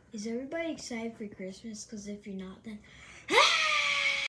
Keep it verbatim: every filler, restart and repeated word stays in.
Is everybody excited for Christmas? Because if you're not, then